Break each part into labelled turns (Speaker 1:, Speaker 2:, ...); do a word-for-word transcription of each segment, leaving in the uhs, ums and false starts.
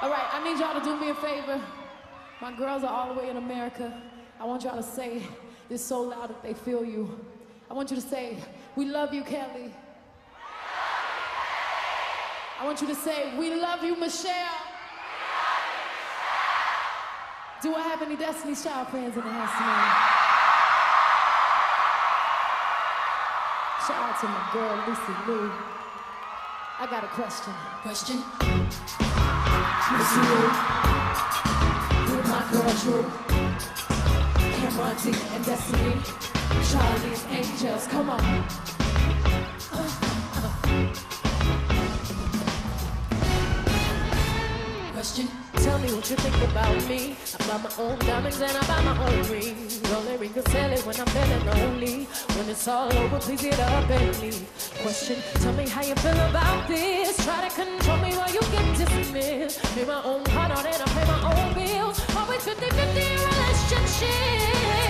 Speaker 1: All right, I need y'all to do me a favor. My girls are all the way in America. I want y'all to say this so loud that they feel you. I want you to say, we love you, Kelly. I want you to say, we love you, Michelle. Do I have any Destiny's Child fans in the house tonight? Shout out to my girl, Lucy Lou. I got a question.
Speaker 2: Question?
Speaker 1: Lucy Lou, with my girl Drew, Cameron D and Destiny, Charlie and Angels, come on. Uh, uh.
Speaker 2: Question?
Speaker 1: Tell me what you think about me. I buy my own diamonds and I buy my own rings. Only ring can sell it when I'm feeling lonely. When it's all over, please get up and leave. Question, tell me how you feel about this. Try to control me while you get dismissed. Pay my own car out and I pay my own bills. Always fifty fifty relationship.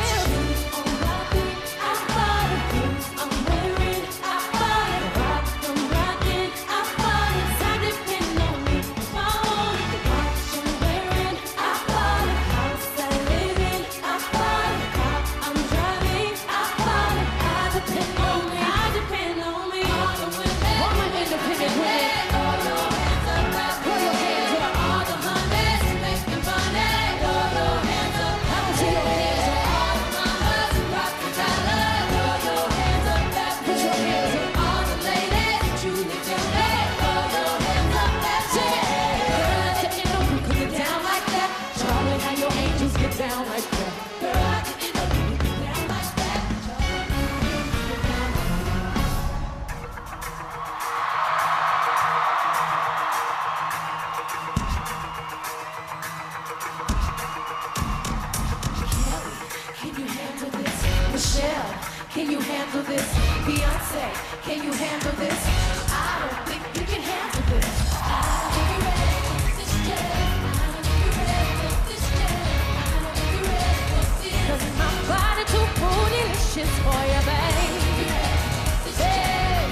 Speaker 3: Can you handle this? Beyonce, can you handle this? I don't think you can handle this. I don't think you're ready for this yet. I don't think you're ready for this yet. I don't think you're ready for this.
Speaker 1: 'Cause my body too bootylicious for you, babe. Babe,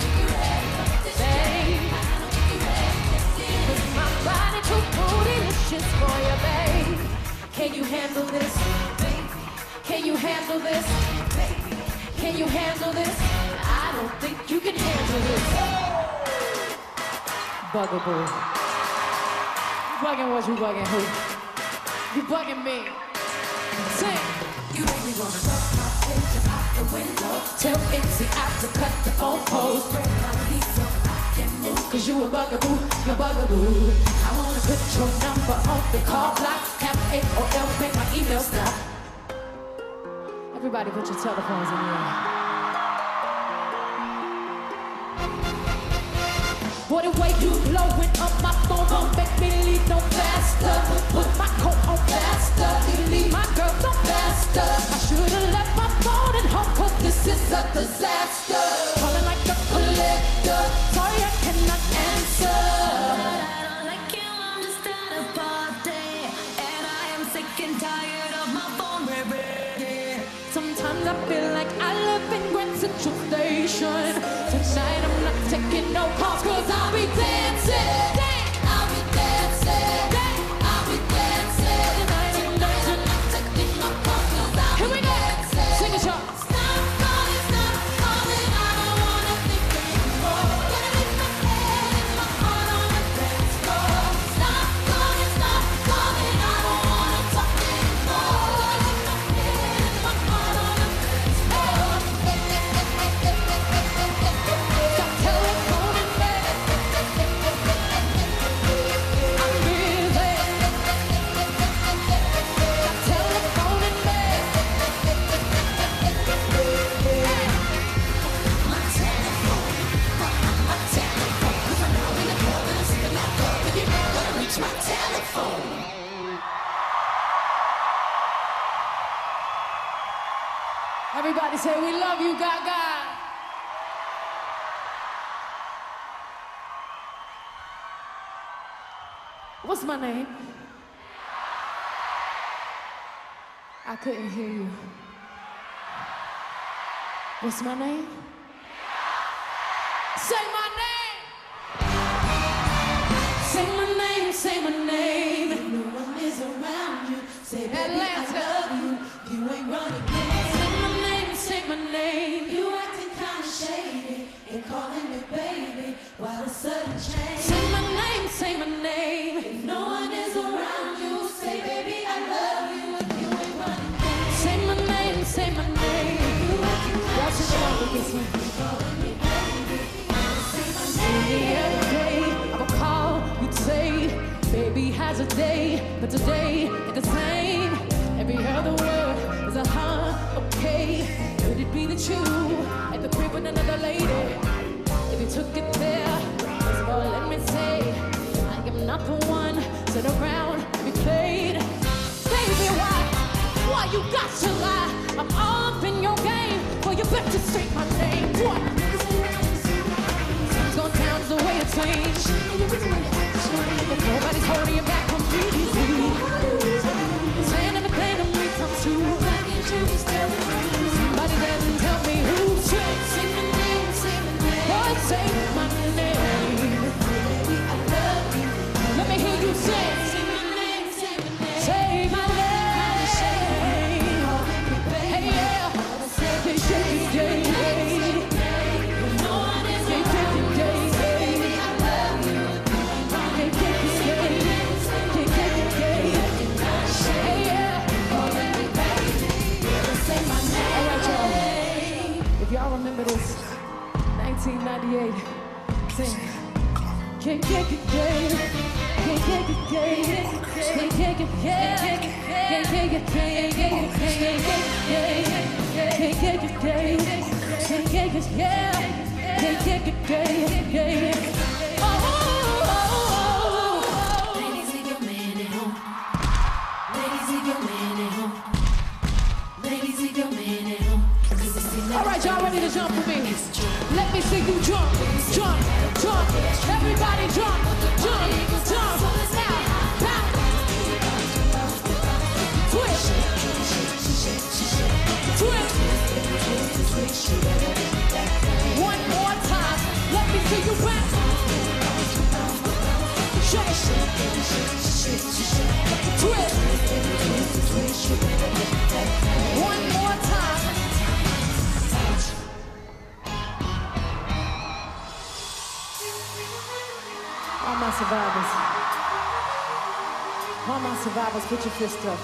Speaker 1: babe. 'Cause my body too bootylicious for you, babe.
Speaker 3: Can you handle this? Can you handle this? Can you handle this? I don't think you can handle this.
Speaker 1: Bugaboo. You bugging what you bugging who? You bugging me. Sing.
Speaker 3: You make me wanna throw my picture out the window. Tell Itsy out to cut the phone poles. Bring my feet so I can move.
Speaker 1: 'Cause you a bugaboo, you a bugaboo.
Speaker 3: I wanna put your number on the call block. Have A O L, make my email stop.
Speaker 1: Everybody put your telephones in the air.
Speaker 3: Boy, the way you blowing up my phone won't make me leave no faster. Put my coat on faster. Leave my girl no faster. I should've left my phone at home 'cause this is a disaster. Calling like a collector. Sorry, I cannot answer.
Speaker 2: I don't like you, I'm just at a party. And I am sick and tired of my phone ringing.
Speaker 1: Sometimes I feel like I live in Grand Central Station. Tonight I'm not taking no calls 'cause I'll be dancing.
Speaker 3: I'll be dancing. I'll be dancing.
Speaker 1: Tonight I'm
Speaker 3: Tonight I'm not taking my phone 'cause I'll
Speaker 1: Here
Speaker 3: be
Speaker 1: we go.
Speaker 3: dancing.
Speaker 1: Sing it, y'all.
Speaker 3: Stop calling, stop calling. I don't wanna think anymore. Gonna leave my head and my heart on the dance floor. Stop calling, stop calling. I don't wanna talk anymore. Gonna leave my head and my heart on the dance floor.
Speaker 1: Stop telephoning me. I'm busy. Stop telephoning me.
Speaker 3: My telephone, my telephone. 'Cause I know when the call and I'm sitting out there, but you're not gonna reach my telephone.
Speaker 1: Everybody say we love you, Gaga. What's my name? I couldn't hear you. What's my name? Say my name.
Speaker 3: Say my name, say my name. a day, but today it's the same. Every other word is a huh, okay. Could it be that you at the crib with another lady? If you took it there, first of all, let me say, I am not the one sit around and be played. Baby, why? Why you got to lie? I'm all up in your game, for you better say my name. What? Things going down the way it seems. But nobody's holding you back completely. Saying everything to me comes true. Somebody doesn't tell me who said. Say my name, say my name. Boy, say my name. Baby, I love you. Let me hear you say. Say my name, say my name. Say my name. Hey, yeah. Say, say, say, say. No one is around. Baby, I love you. Hey, yeah. Say my name. All right, y'all. If y'all remember this, nineteen ninety-eight, sing. Yeah, yeah, yeah, yeah. Yeah, yeah, yeah, yeah. Yeah, yeah, yeah, yeah. Yeah, yeah, yeah, yeah, yeah, yeah, yeah, yeah.
Speaker 2: Ladies, leave your man at home. Ladies, leave your man at home. Ladies, leave your man at home.
Speaker 3: All right, y'all ready to jump with me? Let me see you jump, jump, jump. Everybody jump, jump, jump. Now, back. Twist. Twist. One more time. Let me see you back. Shake. Twist. One more time. All my survivors. All my survivors, put your fist up.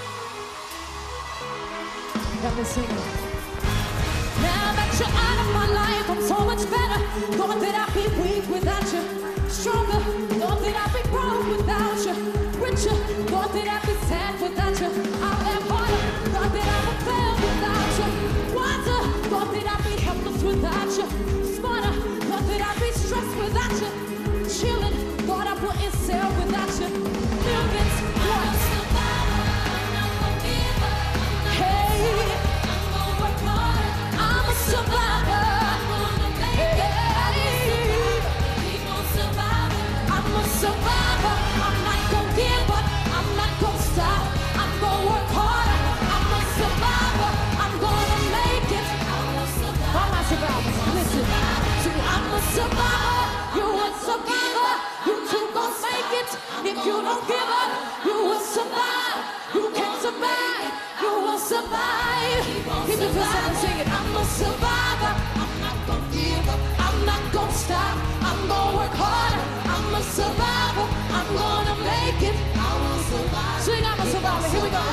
Speaker 3: Got me singing. Now that you're out of my life, I'm so much better. Thought that I'd be weak without you. Stronger. Thought that I'd be broke without you. Richer. Thought that I'd be sad without you. I'll have harder. Thought that I would fail without you. Wiser. Thought that I'd be helpless without you. Smarter. Thought that I'd be stressed without you. Chilling. Thought I wouldn't sell without you. Millions. What? Survivor, I'm not gonna give up, I'm not gonna stop, I'm gonna work harder, I'm a survivor, I'm gonna make it. All my survivors, listen, see, I'm a survivor, you a survivor, you two gon' make it. If you don't give up, you will survive, you can survive, you will survive. Keep it for seven, sing it. I'm a survivor, I'm not gonna give up, I'm not gonna stop, I'm gonna work harder. I'm a survivor, I'm gonna make it. I will survive. Sing, I'm a survivor, here we go.